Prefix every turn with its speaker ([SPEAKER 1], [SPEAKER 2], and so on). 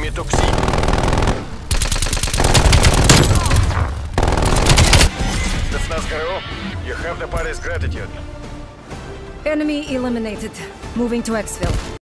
[SPEAKER 1] Enemy toxic. That's Garo. You have the party's gratitude.
[SPEAKER 2] Enemy eliminated. Moving to exfil.